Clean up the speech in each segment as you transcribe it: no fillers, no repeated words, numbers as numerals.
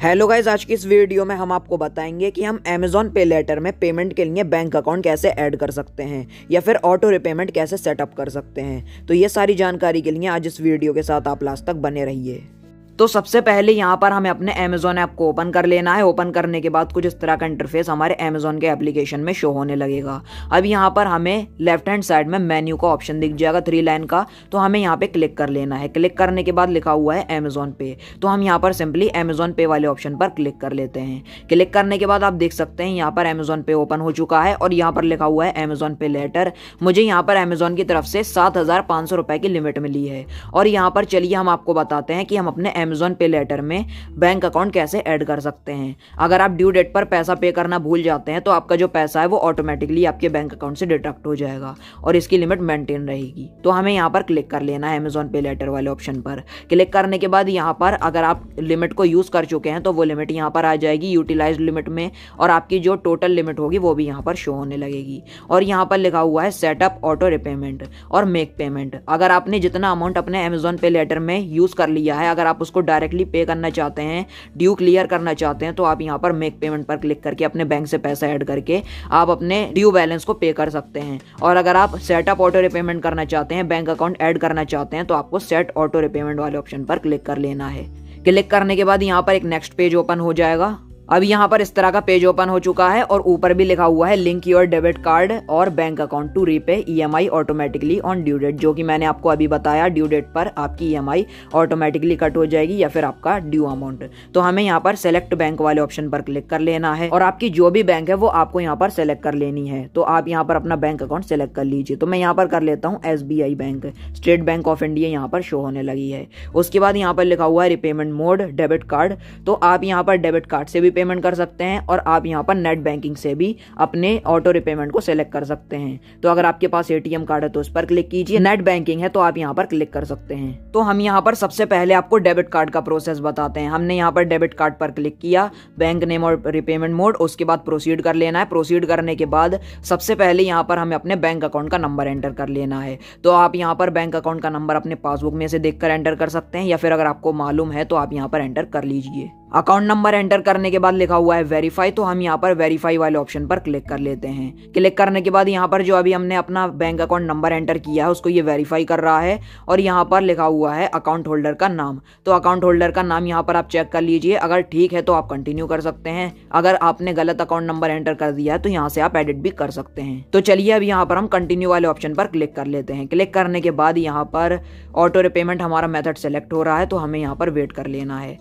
Hello guys, आज की इस वीडियो में हम आपको बताएंगे कि हम अमेज़न पे लेटर में पेमेंट के लिए बैंक अकाउंट कैसे ऐड कर सकते हैं या फिर ऑटो रिपेमेंट कैसे सेटअप कर सकते हैं। तो ये सारी जानकारी के लिए आज इस वीडियो के साथ आप लास्ट तक बने रहिए। तो सबसे पहले यहाँ पर हमें अपने अमेज़न ऐप को ओपन कर लेना है। ओपन करने के बाद कुछ इस तरह का इंटरफेस हमारे अमेज़न के एप्लीकेशन में शो होने लगेगा। अब यहाँ पर हमें लेफ्ट हैंड साइड में मेन्यू का ऑप्शन दिख जाएगा 3 लाइन का, तो हमें यहाँ पे क्लिक कर लेना है। क्लिक करने के बाद लिखा हुआ है अमेज़न पे, तो हम यहाँ पर सिंपली अमेज़न पे वाले ऑप्शन पर क्लिक कर लेते हैं। क्लिक करने के बाद आप देख सकते हैं यहाँ पर अमेज़न पे ओपन हो चुका है और यहाँ पर लिखा हुआ है अमेज़न पे लेटर। मुझे यहाँ पर अमेज़न की तरफ से 7,500 रुपए की लिमिट मिली है। और यहाँ पर चलिए हम आपको बताते हैं कि हम अपने अमेज़न पे लेटर में बैंक अकाउंट कैसे ऐड कर सकते हैं। अगर आप ड्यू डेट पर पैसा पे करना भूल जाते हैं तो आपका जो पैसा है वो ऑटोमेटिकली आपके बैंक अकाउंट से डिडक्ट हो जाएगा और इसकी लिमिट मेंटेन रहेगी। तो हमें यहाँ पर क्लिक कर लेना है अमेज़न पे लेटर वाले ऑप्शन पर। क्लिक करने के बाद यहाँ पर अगर आप लिमिट को यूज कर चुके हैं तो वो लिमिट यहाँ पर आ जाएगी यूटिलाइज लिमिट में, और आपकी जो टोटल लिमिट होगी वो भी यहाँ पर शो होने लगेगी। और यहाँ पर लिखा हुआ है सेटअप ऑटो रिपेमेंट और मेक पेमेंट। अगर आपने जितना अमाउंट अपने अमेज़न पे लेटर में यूज कर लिया है, अगर आप उसको डायरेक्टली पे करना चाहते हैं, ड्यू क्लियर करना चाहते हैं, तो आप यहाँ पर मेक पेमेंट पर क्लिक करके अपने बैंक से पैसा ऐड करके आप अपने ड्यू बैलेंस को पे कर सकते हैं। और अगर आप सेटअप ऑटो रिपेमेंट करना चाहते हैं, बैंक अकाउंट ऐड करना चाहते हैं, तो आपको सेट ऑटो रिपेमेंट वाले ऑप्शन पर क्लिक कर लेना है। क्लिक करने के बाद यहाँ पर एक नेक्स्ट पेज ओपन हो जाएगा। अब यहाँ पर इस तरह का पेज ओपन हो चुका है और ऊपर भी लिखा हुआ है लिंक योर डेबिट कार्ड और bank account to repay EMI automatically on due date, जो कि मैंने आपको अभी बताया ड्यू डेट पर आपकी ईएमआई ऑटोमेटिकली कट हो जाएगी या फिर आपका ड्यू अमाउंट। तो हमें यहाँ पर सेलेक्ट बैंक वाले ऑप्शन पर क्लिक कर लेना है और आपकी जो भी बैंक है वो आपको यहाँ पर सेलेक्ट कर लेनी है। तो आप यहाँ पर अपना बैंक अकाउंट सेलेक्ट कर लीजिए। तो मैं यहाँ पर कर लेता हूँ SBI bank, State Bank of India यहाँ पर शो होने लगी है। उसके बाद यहाँ पर लिखा हुआ है रिपेमेंट मोड डेबिट कार्ड, तो आप यहाँ पर डेबिट कार्ड से भी पेमेंट कर सकते हैं और आप यहाँ पर नेट बैंकिंग से भी अपने ऑटो रिपेमेंट को सिलेक्ट कर सकते हैं। तो अगर आपके पास ATM कार्ड है तो उस पर क्लिक कीजिए, नेट बैंकिंग है तो आप यहाँ पर क्लिक कर सकते हैं। तो हम यहाँ पर सबसे पहले आपको डेबिट कार्ड का प्रोसेस बताते हैं। हमने यहाँ पर डेबिट कार्ड पर क्लिक किया, बैंक नेम और रिपेमेंट मोड, उसके बाद प्रोसीड कर लेना है। प्रोसीड करने के बाद सबसे पहले यहाँ पर हमें अपने बैंक अकाउंट का नंबर एंटर कर लेना है। तो आप यहाँ पर बैंक अकाउंट का नंबर अपने पासबुक में से देखकर एंटर कर सकते हैं या फिर अगर आपको मालूम है तो आप यहाँ पर एंटर कर लीजिए। अकाउंट नंबर एंटर करने के बाद लिखा हुआ है वेरीफाई, तो हम यहाँ पर वेरीफाई वाले ऑप्शन पर क्लिक कर लेते हैं। क्लिक करने के बाद यहाँ पर जो अभी हमने अपना बैंक अकाउंट नंबर एंटर किया है उसको ये वेरीफाई कर रहा है और यहाँ पर लिखा हुआ है अकाउंट होल्डर का नाम। तो अकाउंट होल्डर का नाम यहाँ पर आप चेक कर लीजिए, अगर ठीक है तो आप कंटिन्यू कर सकते हैं। अगर आपने गलत अकाउंट नंबर एंटर कर दिया है तो यहाँ से आप एडिट भी कर सकते हैं। तो चलिए अब यहाँ पर हम कंटिन्यू वाले ऑप्शन पर क्लिक कर लेते हैं। क्लिक करने के बाद यहाँ पर ऑटो रिपेमेंट हमारा मेथड सेलेक्ट हो रहा है, तो हमें यहाँ पर वेट कर लेना है।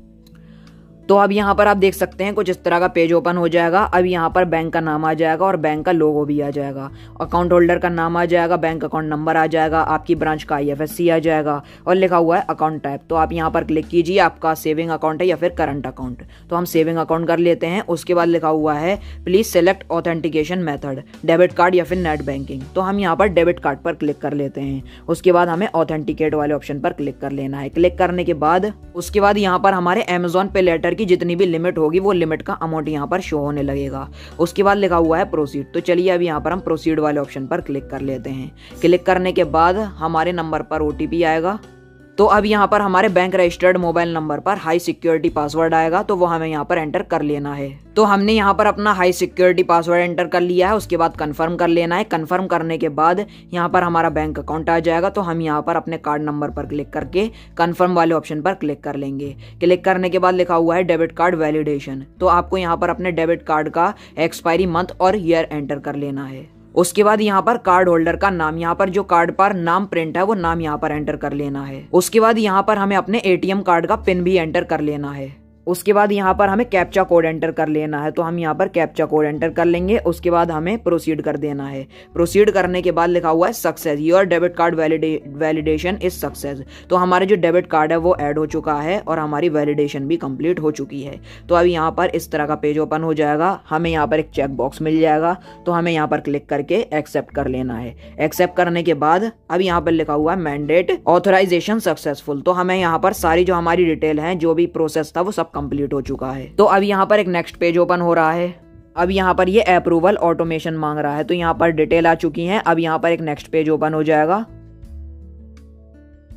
तो अब यहाँ पर आप देख सकते हैं कुछ इस तरह का पेज ओपन हो जाएगा। अब यहाँ पर बैंक का नाम आ जाएगा और बैंक का लोगो भी आ जाएगा, अकाउंट होल्डर का नाम आ जाएगा, बैंक अकाउंट नंबर आ जाएगा, आपकी ब्रांच का IFSC आ जाएगा और लिखा हुआ है अकाउंट टाइप। तो आप यहाँ पर क्लिक कीजिए, आपका सेविंग अकाउंट है या फिर करंट अकाउंट, तो हम सेविंग अकाउंट कर लेते हैं। उसके बाद लिखा हुआ है please select authentication method, debit card या फिर नेट बैंकिंग, तो हम यहाँ पर डेबिट कार्ड पर क्लिक कर लेते हैं। उसके बाद हमें ऑथेंटिकेट वाले ऑप्शन पर क्लिक कर लेना है। क्लिक करने के बाद उसके बाद यहाँ पर हमारे अमेज़न पे लेटर की जितनी भी लिमिट होगी वो लिमिट का अमाउंट यहाँ पर शो होने लगेगा। उसके बाद लिखा हुआ है प्रोसीड, तो चलिए अब यहाँ पर हम प्रोसीड वाले ऑप्शन पर क्लिक कर लेते हैं। क्लिक करने के बाद हमारे नंबर पर OTP आएगा। तो अब यहाँ पर हमारे बैंक रजिस्टर्ड मोबाइल नंबर पर हाई सिक्योरिटी पासवर्ड आएगा, तो वो हमें यहाँ पर एंटर कर लेना है। तो हमने यहाँ पर अपना हाई सिक्योरिटी पासवर्ड एंटर कर लिया है। उसके बाद कंफर्म कर लेना है। कंफर्म करने के बाद यहाँ पर हमारा बैंक अकाउंट आ जाएगा, तो हम यहाँ पर अपने कार्ड नंबर पर क्लिक करके कंफर्म वाले ऑप्शन पर क्लिक कर लेंगे। क्लिक करने के बाद लिखा हुआ है डेबिट कार्ड वैलिडेशन, तो आपको यहाँ पर अपने डेबिट कार्ड का एक्सपायरी मंथ और ईयर एंटर कर लेना है। उसके बाद यहाँ पर कार्ड होल्डर का नाम, यहाँ पर जो कार्ड पर नाम प्रिंट है वो नाम यहाँ पर एंटर कर लेना है। उसके बाद यहाँ पर हमें अपने ATM कार्ड का पिन भी एंटर कर लेना है। उसके बाद यहाँ पर हमें कैप्चा कोड एंटर कर लेना है, तो हम यहाँ पर कैप्चा कोड एंटर कर लेंगे। उसके बाद हमें प्रोसीड कर देना है। प्रोसीड करने के बाद लिखा हुआ है success, your debit card validation is success, तो हमारे जो डेबिट कार्ड है वो ऐड हो चुका है और हमारी वैलिडेशन भी कंप्लीट हो चुकी है। तो अब यहाँ पर इस तरह का पेज ओपन हो जाएगा। हमें यहाँ पर एक चेक बॉक्स मिल जाएगा, तो हमें यहाँ पर क्लिक करके एक्सेप्ट कर लेना है। एक्सेप्ट करने के बाद अब यहाँ पर लिखा हुआ है मैंडेट ऑथराइजेशन सक्सेसफुल, तो हमें यहाँ पर सारी जो हमारी डिटेल है, जो भी प्रोसेस था वो सब कंप्लीट हो चुका है। तो अब यहाँ पर एक नेक्स्ट पेज ओपन हो रहा है। अब यहाँ पर ये अप्रूवल ऑटोमेशन मांग रहा है, तो यहाँ पर डिटेल आ चुकी है। अब यहाँ पर एक नेक्स्ट पेज ओपन हो जाएगा।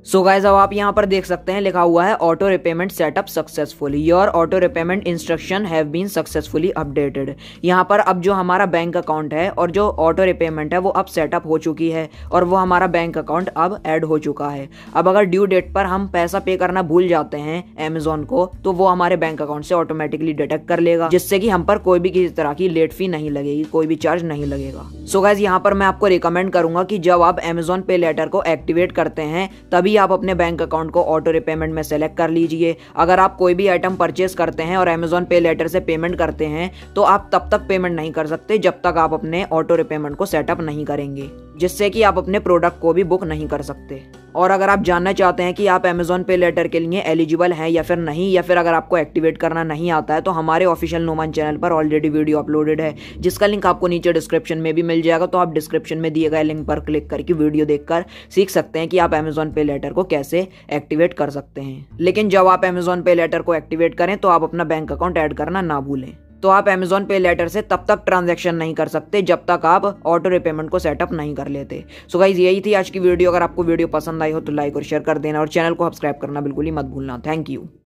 सो गाइस अब आप यहाँ पर देख सकते हैं लिखा हुआ है auto repayment setup successfully, your auto repayment instruction have been successfully updated. यहाँ पर अब जो हमारा बैंक अकाउंट है और जो ऑटो रिपेमेंट है वो अब सेटअप हो चुकी है और वो हमारा बैंक अकाउंट अब ऐड हो चुका है। अब अगर ड्यू डेट पर हम पैसा पे करना भूल जाते हैं अमेजोन को तो वो हमारे बैंक अकाउंट से ऑटोमेटिकली डिटेक्ट कर लेगा, जिससे कि हम पर कोई भी किसी तरह की लेट फी नहीं लगेगी, कोई भी चार्ज नहीं लगेगा। सो गाइस यहाँ पर मैं आपको रिकमेंड करूंगा कि जब आप अमेजोन पे लेटर को एक्टिवेट करते हैं तभी आप अपने बैंक अकाउंट को ऑटो रिपेमेंट में सेलेक्ट कर लीजिए। अगर आप कोई भी आइटम परचेस करते हैं और अमेजोन पे लेटर से पेमेंट करते हैं तो आप तब तक पेमेंट नहीं कर सकते जब तक आप अपने ऑटो रिपेमेंट को सेटअप नहीं करेंगे, जिससे कि आप अपने प्रोडक्ट को भी बुक नहीं कर सकते। और अगर आप जानना चाहते हैं कि आप अमेजोन पे लेटर के लिए एलिजिबल हैं या फिर नहीं, या फिर अगर आपको एक्टिवेट करना नहीं आता है, तो हमारे ऑफिशियल नोमान चैनल पर ऑलरेडी वीडियो अपलोडेड है जिसका लिंक आपको नीचे डिस्क्रिप्शन में भी मिल जाएगा। तो आप डिस्क्रिप्शन में दिए गए लिंक पर क्लिक करके वीडियो देखकर सीख सकते हैं कि आप अमेजोन पे लेटर को कैसे एक्टिवेट कर सकते हैं। लेकिन जब आप अमेजोन पे लेटर को एक्टिवेट करें तो आप अपना बैंक अकाउंट ऐड करना ना भूलें। तो आप अमेजोन पे लेटर से तब तक ट्रांजैक्शन नहीं कर सकते जब तक आप ऑटो रिपेमेंट को सेटअप नहीं कर लेते। सो गाइस यही थी आज की वीडियो। अगर आपको वीडियो पसंद आई हो तो लाइक और शेयर कर देना और चैनल को सब्सक्राइब करना बिल्कुल ही मत भूलना। Thank you.